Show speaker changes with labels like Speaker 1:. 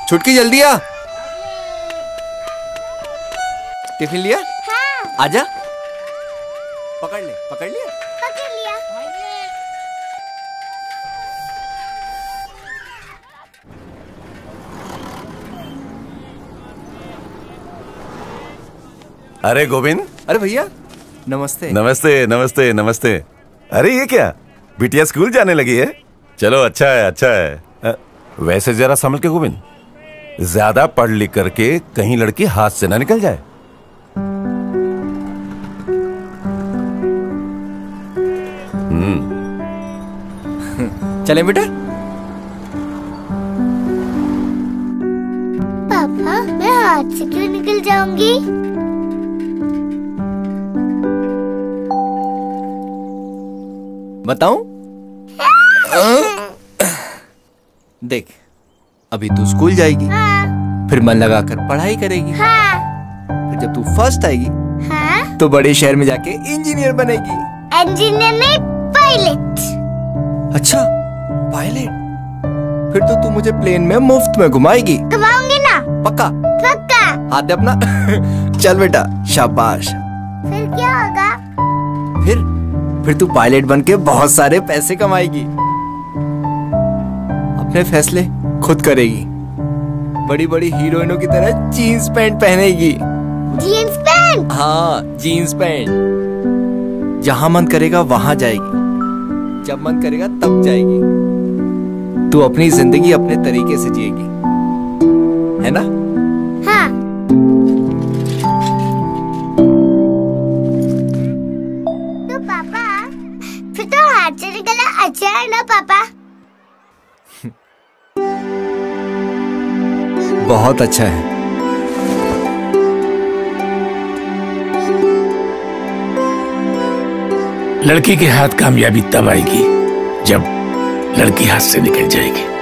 Speaker 1: छुटकी जल्दी आ। टिफिन लिया?
Speaker 2: हाँ।
Speaker 1: आजा। पकड़ ले। पकड़ लिया?
Speaker 2: पकड़ लिया।
Speaker 3: अरे गोविंद।
Speaker 1: अरे भैया नमस्ते।
Speaker 3: नमस्ते नमस्ते नमस्ते। अरे ये क्या, बिटिया स्कूल जाने लगी है? चलो अच्छा है अच्छा है। वैसे जरा संभल के गोविंद, ज्यादा पढ़ लिख करके कहीं लड़की हाथ से ना निकल जाए।
Speaker 1: चलें बेटा?
Speaker 2: पापा मैं हाथ से क्यों निकल जाऊंगी?
Speaker 1: बताऊं? देख, अभी तू स्कूल जाएगी।
Speaker 2: हाँ।
Speaker 1: फिर मन लगाकर पढ़ाई करेगी।
Speaker 2: हाँ।
Speaker 1: फिर जब तू फर्स्ट आएगी
Speaker 2: हाँ।
Speaker 1: तो बड़े शहर में जाके इंजीनियर बनेगी।
Speaker 2: इंजीनियर नहीं, पायलट।
Speaker 1: अच्छा, पायलट? फिर तो तू मुझे प्लेन में मुफ्त में घुमाएगी।
Speaker 2: घुमाऊंगी ना?
Speaker 1: पक्का?
Speaker 2: पक्का।
Speaker 1: हाथ दे अपना। चल बेटा, शाबाश।
Speaker 2: फिर क्या होगा?
Speaker 1: फिर तू पायलट बन के बहुत सारे पैसे कमाएगी। अपने फैसले खुद करेगी। बड़ी बड़ी हीरोइनों की तरह जीन्स पैंट पहनेगी।
Speaker 2: Jeans pant?
Speaker 1: हाँ, जीन्स पैंट। जहां मन करेगा वहां जाएगी, जब मन करेगा तब जाएगी। तू अपनी जिंदगी अपने तरीके से जिएगी, है ना?
Speaker 2: हाँ। तो पापा, फिर तो हाथ से निकलना अच्छा है ना पापा?
Speaker 1: बहुत अच्छा है।
Speaker 4: लड़की के हाथ कामयाबी तब आएगी जब लड़की हाथ से निकल जाएगी।